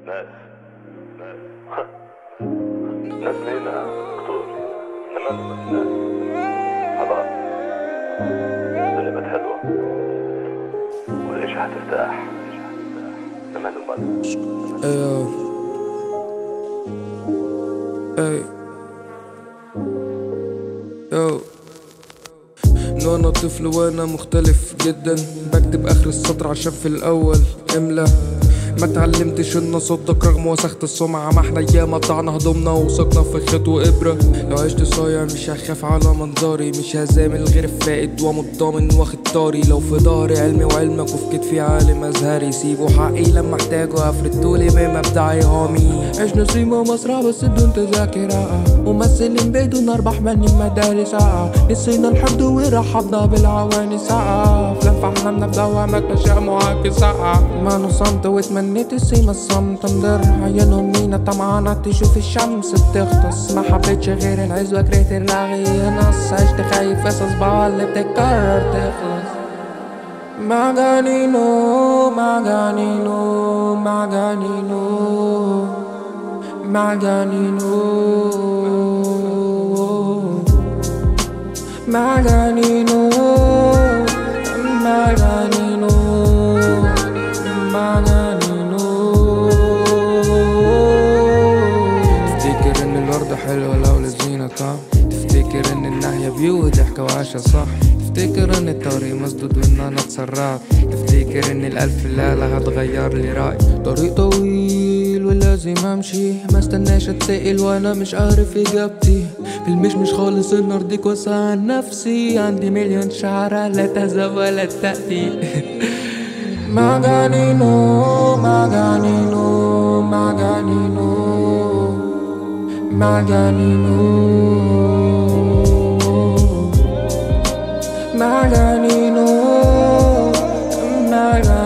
ناس ناس ناس لينا دكتور، انما انتم ناس خلاص. الدنيا بقت حلوة والعيشة هترتاح زمان المال. ايوه اي يو من وانا طفل وانا مختلف جدا، بكتب اخر السطر عشان في الاول املا. ما اتعلمتش ان اصدق رغم وسخت السمعة، ما احنا ايام قطعنا هضمنا وثقنا في خيط وابرة. لو عشت صايع مش هخاف على منظري، مش هزامل غير الفائد ومتضامن واخد طاري. لو في ظهري علمي وعلمك وفي كتفي عالم ازهري، سيبوا حقي لما احتاجه افردتولي بمبدعي هامي. عشنا نصيبة مسرح بس بدون تذاكرة، ممثلين بدون ارباح بنين مدارس. نسينا الحقد ورحبنا بالعواني ساعة، افلام فحلمنا بدوامات اشياء معاكسة. ما نصمت واتمنيت السيما الصمت مدر، عينهم مينا طمعانة تشوف الشمس بتغطس. ما حبيتش غير العزوة كرهت الرغي نص، عشت خايف قصص بعض اللي بتتكرر تخلص. معجانينو معجانينو معجانينو معجانينو معجانينو معجانينو معجانينو. تفتكر ان الورد حلوة لو للزينة طعم، تفتكر ان الناحية بيو ضحكة وعاشة صح، تفتكر ان الطريق مسدود وان انا اتسرعت، تفتكر ان الالف ليلة هتغير لي رأي. طريق طويل ولازم امشي، ما استناش اتسأل وانا مش عارف اجابتي. في المشمش خالص النار دي واسعة عن نفسي، عندي مليون شعرة لا تذهب ولا تأتي. معجانينو معجانينو معجانينو معجانينو معجانينو معجانينو.